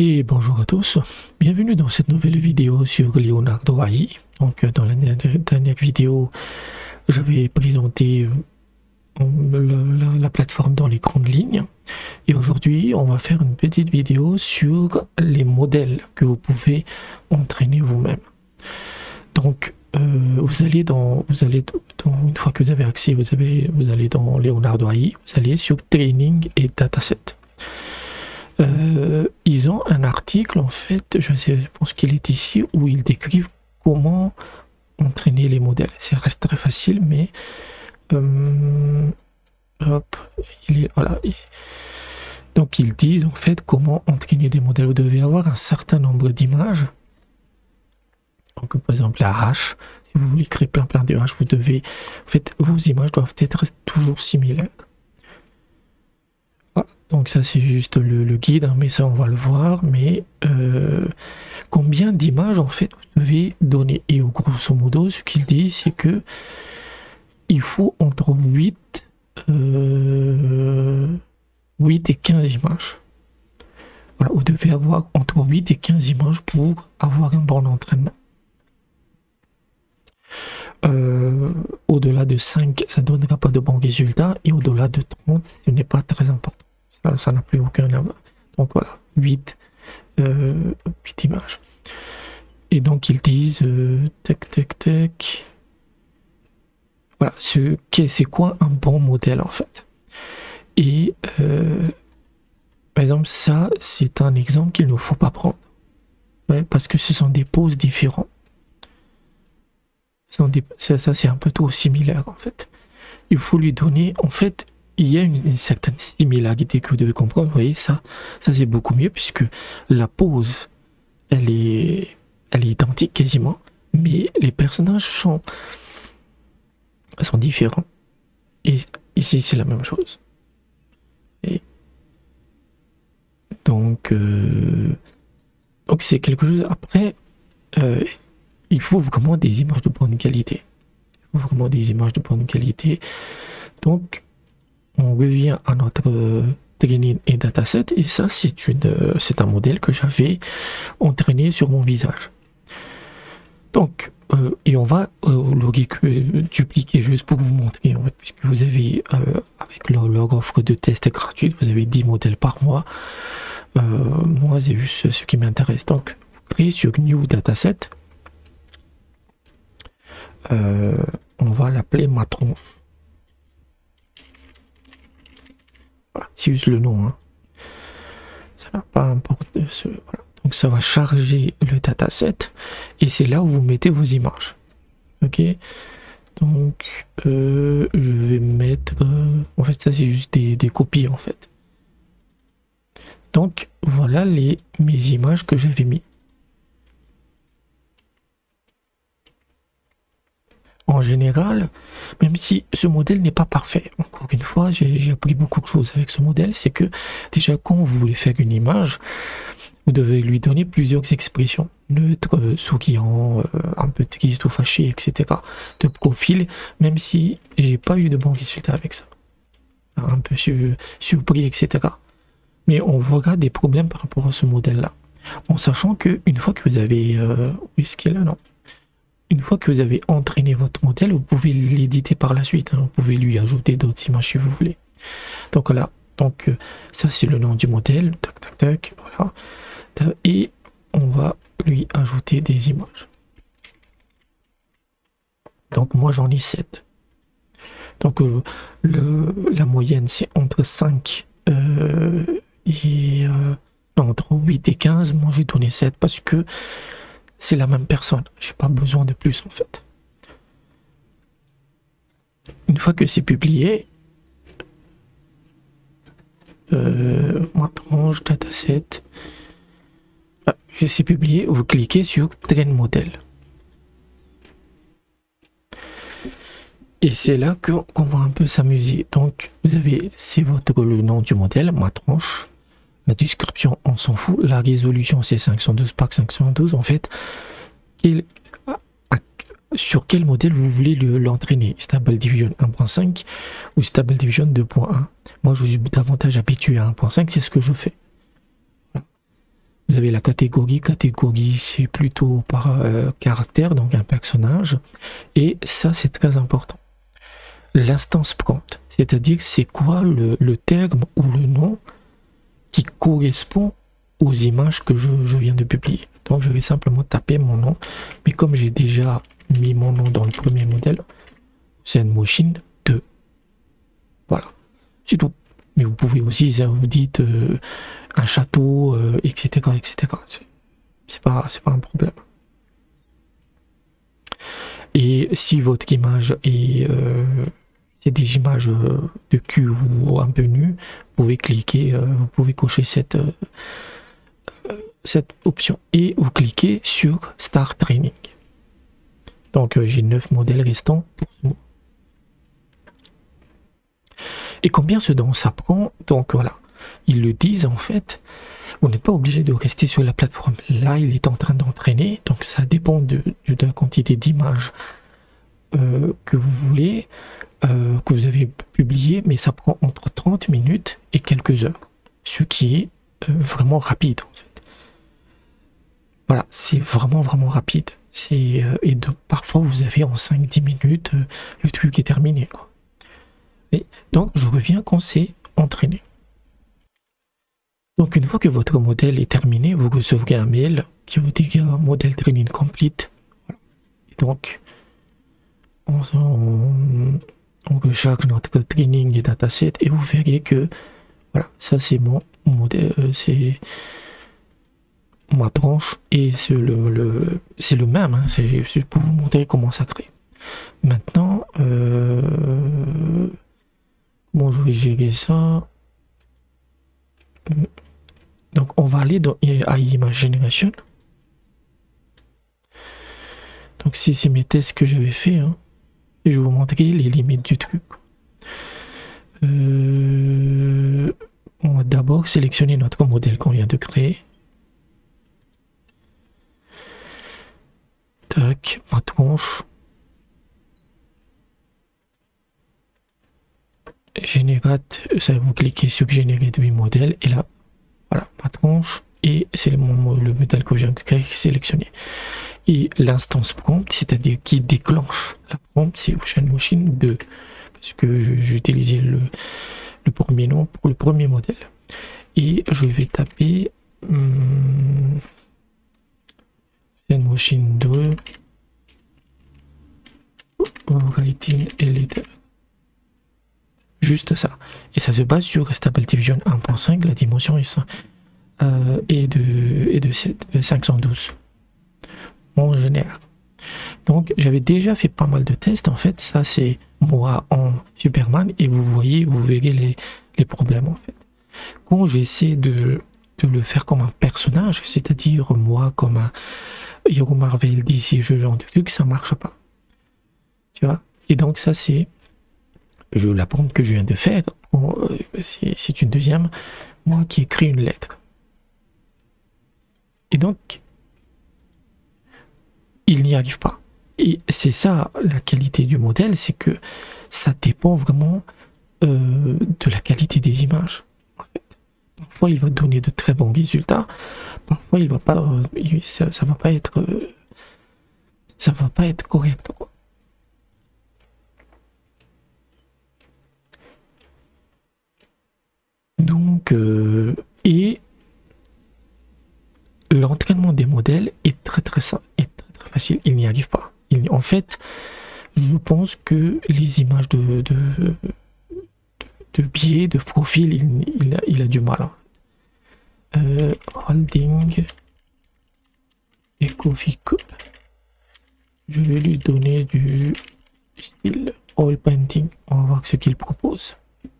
Et bonjour à tous, bienvenue dans cette nouvelle vidéo sur Leonardo AI. Donc dans la dernière vidéo, j'avais présenté la plateforme dans les grandes lignes. Et aujourd'hui, on va faire une petite vidéo sur les modèles que vous pouvez entraîner vous-même. Donc vous allez dans une fois que vous avez accès, vous allez dans Leonardo AI, vous allez sur Training et Dataset. Ils ont un article en fait, je pense qu'il est ici, où ils décrivent comment entraîner les modèles. Ça reste très facile, mais hop, voilà. Donc ils disent en fait comment entraîner des modèles. Vous devez avoir un certain nombre d'images. Donc par exemple la hache, si vous voulez créer plein de haches, vous devez, en fait, vos images doivent être toujours similaires. Donc ça c'est juste le guide, hein, mais ça on va le voir. Mais combien d'images en fait vous devez donner? Et au grosso modo ce qu'il dit c'est que il faut entre 8 et 15 images. Voilà, vous devez avoir entre 8 et 15 images pour avoir un bon entraînement. Au-delà de 5 ça donnera pas de bons résultats, et au-delà de 30 ce n'est pas très important. Ça n'a plus aucun là-bas. Donc voilà, 8 images. Et donc ils disent tac. Voilà, c'est quoi un bon modèle en fait. Et par exemple, ça c'est un exemple qu'il ne faut pas prendre. Ouais, parce que ce sont des poses différents. Ça c'est un peu trop similaire en fait. Il faut lui donner en fait. Il y a une certaine similarité que vous devez comprendre. Vous voyez, ça c'est beaucoup mieux puisque la pose, elle est identique quasiment, mais les personnages sont différents. Et ici, c'est la même chose. Et donc c'est quelque chose. Après, il faut vraiment des images de bonne qualité. Donc on revient à notre training et dataset, et ça c'est un modèle que j'avais entraîné sur mon visage. Donc et on va le dupliquer juste pour vous montrer en fait, puisque vous avez avec leur offre de test gratuite, vous avez 10 modèles par mois. Moi c'est juste ce qui m'intéresse. Donc vous créez sur New Dataset, on va l'appeler ma tronche. Voilà, c'est juste le nom, hein. Ça n'a pas importé. Voilà. Donc ça va charger le dataset, et c'est là où vous mettez vos images. Ok, donc je vais mettre en fait ça c'est juste des copies en fait. Donc voilà mes images que j'avais mis. En général, même si ce modèle n'est pas parfait, encore une fois, j'ai appris beaucoup de choses avec ce modèle. C'est que déjà quand vous voulez faire une image, vous devez lui donner plusieurs expressions: neutre, souriant, un peu triste ou fâché, etc. de profil, même si j'ai pas eu de bons résultats avec ça, un peu surpris, etc. Mais on verra des problèmes par rapport à ce modèle là, en sachant que une fois que vous avez où est-ce qu'il est là, non, une fois que vous avez entraîné votre modèle, vous pouvez l'éditer par la suite, hein. Vous pouvez lui ajouter d'autres images si vous voulez. Donc voilà, donc ça c'est le nom du modèle, tac, voilà. Et on va lui ajouter des images. Donc moi j'en ai 7. Donc la moyenne c'est entre 5 entre 8 et 15. Moi j'ai donné 7 parce que c'est la même personne, j'ai pas besoin de plus en fait. Une fois que c'est publié, ma tranche dataset, c'est publié, vous cliquez sur Train Model. Et c'est là qu'on va un peu s'amuser. Donc vous avez, c'est le nom du modèle, ma tranche. La description, on s'en fout. La résolution, c'est 512 par 512. En fait, sur quel modèle vous voulez l'entraîner, Stable Diffusion 1.5 ou Stable Diffusion 2.1. Moi, je suis davantage habitué à 1.5, c'est ce que je fais. Vous avez la catégorie. Catégorie, c'est plutôt par caractère, donc un personnage. Et ça, c'est très important. L'instance prompt, c'est-à-dire c'est quoi le terme ou le nom qui correspond aux images que je viens de publier. Donc je vais simplement taper mon nom, mais comme j'ai déjà mis mon nom dans le premier modèle, ZenMotion 2. Voilà, c'est tout. Mais vous pouvez aussi, ça vous dites un château, etc. etc. C'est pas un problème. Et si votre image est c'est des images de cul ou un peu nues, vous pouvez cliquer, vous pouvez cocher cette option et vous cliquez sur Start Training. Donc j'ai 9 modèles restants pour ce mois. Et combien ce dont ça prend? Donc voilà, ils le disent en fait, vous n'êtes pas obligé de rester sur la plateforme. Là, il est en train d'entraîner, donc ça dépend de la quantité d'images que vous voulez, que vous avez publié, mais ça prend entre 30 minutes et quelques heures, ce qui est vraiment rapide en fait. Voilà, c'est vraiment rapide. Et parfois vous avez en 5-10 minutes le truc est terminé, quoi. Et donc je reviens quand c'est entraîné. Donc une fois que votre modèle est terminé, vous recevrez un mail qui vous dit modèle training complete. Voilà. Et donc on recharge notre training et dataset et vous verrez que voilà, ça c'est mon modèle, c'est ma tranche et c'est le même, hein, c'est juste pour vous montrer comment ça crée. Maintenant bon, je vais gérer ça. Donc on va aller dans Image Generation. Donc c'est mes tests que j'avais fait, hein. Et je vais vous montrer les limites du truc. On va d'abord sélectionner notre modèle qu'on vient de créer. Tac, ma tronche. Générate, ça vous cliquez sur générer de modèle et là, voilà, ma tronche. Et c'est le modèle que j'ai sélectionné. Et l'instance prompt, c'est-à-dire qui déclenche la prompt, c'est ZenMotion 2. Parce que j'ai utilisé le premier nom pour le premier modèle. Et je vais taper ZenMotion 2 Writing Editor. Juste ça. Et ça se base sur Stable Diffusion 1.5, la dimension est 512 en général. Donc j'avais déjà fait pas mal de tests en fait. Ça c'est moi en Superman et vous voyez, vous verrez les problèmes en fait. Quand j'essaie de le faire comme un personnage, c'est-à-dire moi comme un héros Marvel, DC, ce genre de truc, ça marche pas. Tu vois? Et donc ça c'est la prompt que je viens de faire. C'est une deuxième, moi qui écris une lettre. Et donc il n'y arrive pas. Et c'est ça la qualité du modèle, c'est que ça dépend vraiment de la qualité des images. En fait. Parfois il va donner de très bons résultats, parfois il va pas, ça va pas être correct, quoi. Donc et l'entraînement des modèles est très facile, il n'y arrive pas. En fait, je pense que les images de biais, de profil, il a du mal. Holding et Coffee Cup. Je vais lui donner du style Oil Painting. On va voir ce qu'il propose.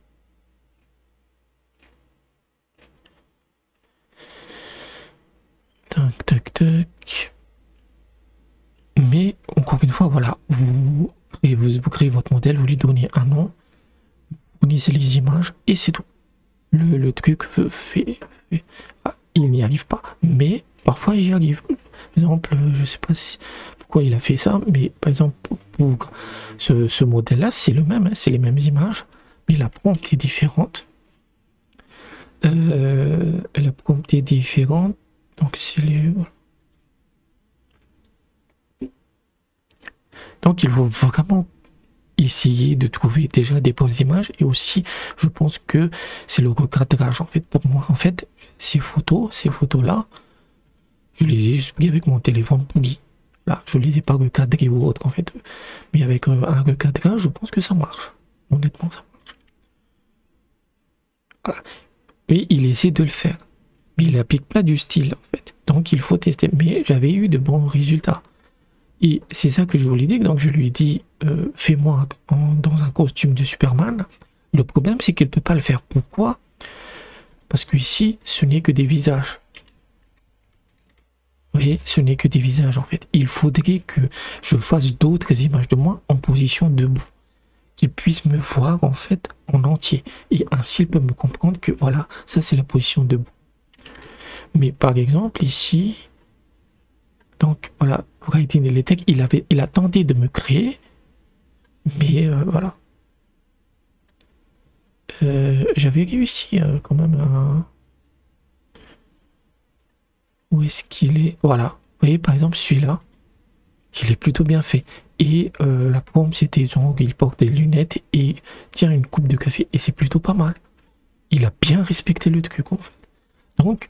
Tac. Mais encore une fois, voilà, vous créez votre modèle, vous lui donnez un nom, vous fournissez les images et c'est tout. Le truc fait il n'y arrive pas, mais parfois j'y arrive. Par exemple, je sais pas pourquoi il a fait ça, mais par exemple pour ce modèle-là, c'est le même, hein, c'est les mêmes images, mais la prompt est différente. La prompt est différente. Donc c'est les... Donc il faut vraiment essayer de trouver déjà des bonnes images, et aussi je pense que c'est le recadrage en fait. Pour moi en fait, ces photos là, je les ai juste pris avec mon téléphone pourri. Là, je les ai pas recadrés ou autre en fait, mais avec un recadrage, je pense que ça marche. Honnêtement, ça marche. Voilà. Et il essaie de le faire, mais il applique pas du style en fait. Donc il faut tester. Mais j'avais eu de bons résultats. Et c'est ça que je voulais dire. Donc je lui ai dit, fais-moi dans un costume de Superman. Le problème, c'est qu'il ne peut pas le faire. Pourquoi? Parce que ici, ce n'est que des visages. Vous voyez, ce n'est que des visages en fait. Il faudrait que je fasse d'autres images de moi en position debout, qu'il puisse me voir en fait en entier. Et ainsi, il peut me comprendre que voilà, ça c'est la position debout. Mais par exemple, ici... Donc voilà, Writing Electric, il a tenté de me créer, mais voilà. J'avais réussi quand même à... Où est-ce qu'il est? Voilà, vous voyez par exemple celui-là, il est plutôt bien fait. Et la pomme c'était donc il porte des lunettes et tient une coupe de café, et c'est plutôt pas mal. Il a bien respecté le truc en fait. Donc...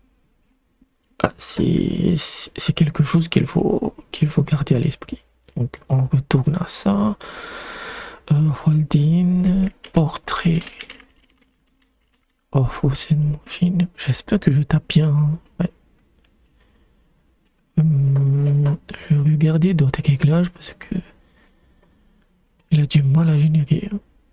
c'est quelque chose qu'il faut garder à l'esprit. Donc on retourne à ça. Holding, portrait of Hussein Machine. J'espère que je tape bien. Ouais. Je vais regarder d'autres réglages parce que il a du mal à générer.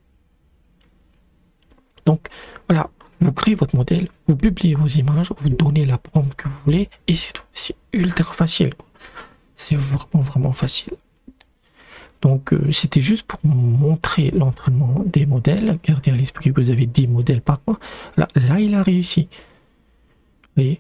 Donc voilà. Vous créez votre modèle, vous publiez vos images, vous donnez la prompt que vous voulez, et c'est tout. C'est ultra facile. C'est vraiment facile. Donc c'était juste pour vous montrer l'entraînement des modèles. Gardez à l'esprit que vous avez 10 modèles par mois. Là il a réussi. Vous voyez,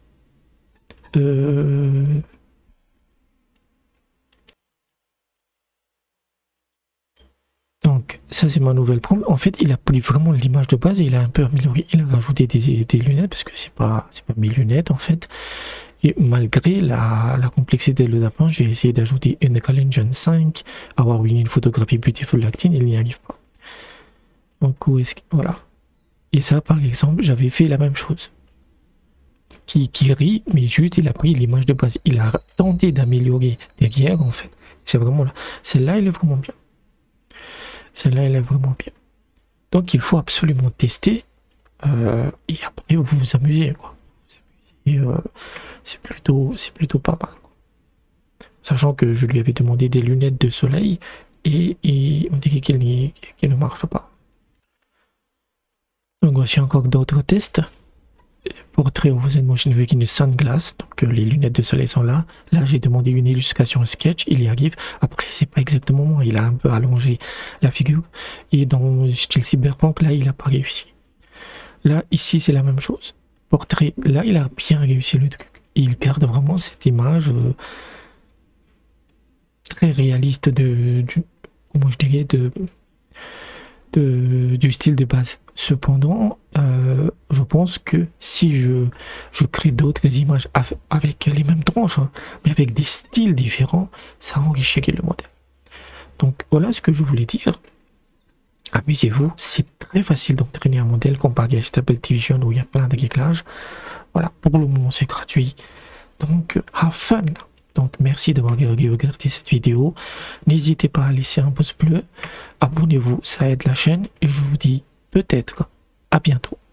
donc ça c'est ma nouvelle prompt. En fait il a pris vraiment l'image de base et il a un peu amélioré. Il a rajouté des lunettes parce que c'est pas mes lunettes en fait. Et malgré la complexité de l'approche, j'ai essayé d'ajouter une Engine 5, avoir une photographie Beautiful Acting, il n'y arrive pas. Donc où est-ce que... Voilà. Et ça par exemple, j'avais fait la même chose. Qui rit, mais juste il a pris l'image de base. Il a tenté d'améliorer derrière en fait. C'est vraiment là. Celle-là, elle est vraiment bien. Celle-là, elle est vraiment bien. Donc il faut absolument tester. Et après, vous vous amusez, quoi. Et c'est plutôt pas mal, quoi. Sachant que je lui avais demandé des lunettes de soleil et on dirait qu'elles ne marchent pas. Donc voici encore d'autres tests. Portrait of Hussein Machine avec une sunglass, donc les lunettes de soleil sont là. Là j'ai demandé une illustration sketch, il y arrive. Après c'est pas exactement moi, il a un peu allongé la figure. Et dans le style cyberpunk, là il a pas réussi. Là ici c'est la même chose. Portrait, là il a bien réussi le truc. Il garde vraiment cette image très réaliste comment je dirais, du style de base. Cependant, je pense que si je crée d'autres images avec les mêmes tranches, hein, mais avec des styles différents, ça enrichirait le modèle. Donc voilà ce que je voulais dire. Amusez-vous, c'est très facile d'entraîner un modèle comparé à Stable Diffusion où il y a plein de réglages. Voilà, pour le moment c'est gratuit. Donc, have fun! Donc merci d'avoir regardé cette vidéo. N'hésitez pas à laisser un pouce bleu. Abonnez-vous, ça aide la chaîne. Et je vous dis peut-être à bientôt.